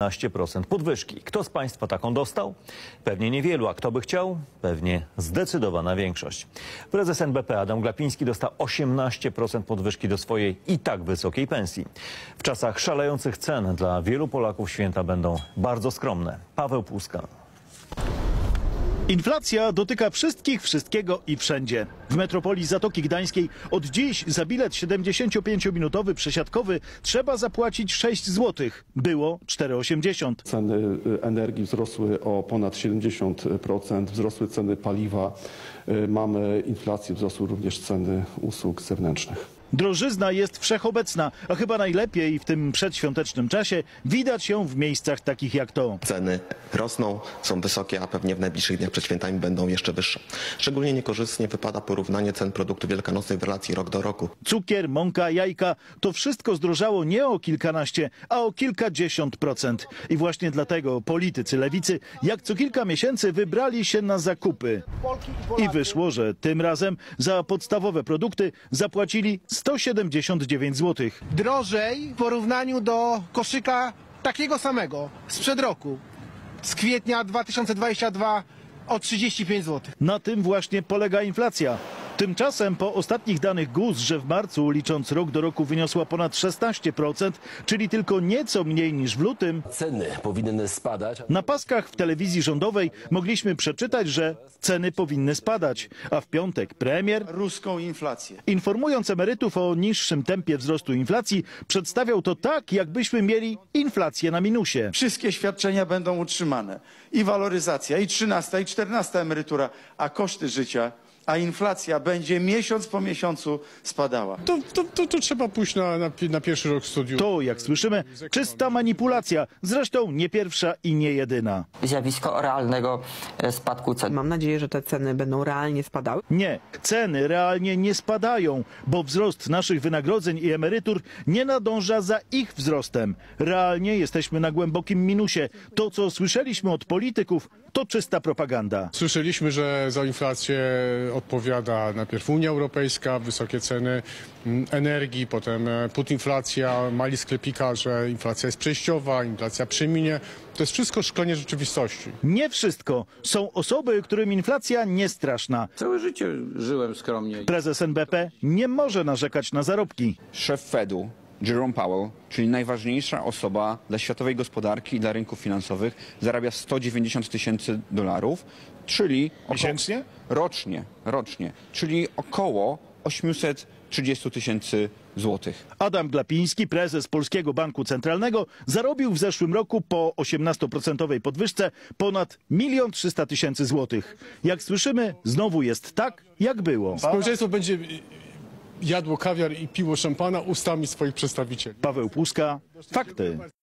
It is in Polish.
15% podwyżki. Kto z Państwa taką dostał? Pewnie niewielu, a kto by chciał? Pewnie zdecydowana większość. Prezes NBP Adam Glapiński dostał 18% podwyżki do swojej i tak wysokiej pensji. W czasach szalejących cen dla wielu Polaków święta będą bardzo skromne. Paweł Płuska. Inflacja dotyka wszystkich, wszystkiego i wszędzie. W metropolii Zatoki Gdańskiej od dziś za bilet 75-minutowy przesiadkowy trzeba zapłacić 6 zł. Było 4,80. Ceny energii wzrosły o ponad 70%, wzrosły ceny paliwa, mamy inflację, wzrosły również ceny usług zewnętrznych. Drożyzna jest wszechobecna, a chyba najlepiej w tym przedświątecznym czasie widać ją w miejscach takich jak to. Ceny rosną, są wysokie, a pewnie w najbliższych dniach przed świętami będą jeszcze wyższe. Szczególnie niekorzystnie wypada porównanie cen produktów wielkanocnych w relacji rok do roku. Cukier, mąka, jajka, to wszystko zdrożało nie o kilkanaście, a o kilkadziesiąt procent. I właśnie dlatego politycy lewicy jak co kilka miesięcy wybrali się na zakupy. I wyszło, że tym razem za podstawowe produkty zapłacili 179 zł. Drożej w porównaniu do koszyka takiego samego sprzed roku, z kwietnia 2022 o 35 zł. Na tym właśnie polega inflacja. Tymczasem po ostatnich danych GUS, że w marcu licząc rok do roku wyniosła ponad 16%, czyli tylko nieco mniej niż w lutym, Ceny powinny spadać. na paskach w telewizji rządowej mogliśmy przeczytać, że ceny powinny spadać, a w piątek premier, ruską inflację. informując emerytów o niższym tempie wzrostu inflacji, przedstawiał to tak, jakbyśmy mieli inflację na minusie. Wszystkie świadczenia będą utrzymane. I waloryzacja, i 13, i 14 emerytura, a koszty życia, a inflacja będzie miesiąc po miesiącu spadała. To trzeba pójść na pierwszy rok studiów. To, jak słyszymy, czysta manipulacja, zresztą nie pierwsza i nie jedyna. Zjawisko realnego spadku cen. Mam nadzieję, że te ceny będą realnie spadały. Nie, ceny realnie nie spadają, bo wzrost naszych wynagrodzeń i emerytur nie nadąża za ich wzrostem. Realnie jesteśmy na głębokim minusie. To, co słyszeliśmy od polityków, to czysta propaganda. Słyszeliśmy, że za inflację odpowiada najpierw Unia Europejska, wysokie ceny energii, potem putinflacja, mali sklepika, że inflacja jest przejściowa, inflacja przeminie. To jest wszystko szklenie rzeczywistości. Nie wszystko. Są osoby, którym inflacja nie straszna. Całe życie żyłem skromnie. Prezes NBP nie może narzekać na zarobki. Szef Fedu, Jerome Powell, czyli najważniejsza osoba dla światowej gospodarki i dla rynków finansowych, zarabia $190,000, czyli miesięcznie? Rocznie, czyli około 830,000 złotych. Adam Glapiński, prezes Polskiego Banku Centralnego, zarobił w zeszłym roku po 18% podwyżce ponad 1 300 000 złotych. Jak słyszymy, znowu jest tak, jak było. Społeczeństwo będzie jadło kawiar i piło szampana ustami swoich przedstawicieli. Paweł Płuska, fakty.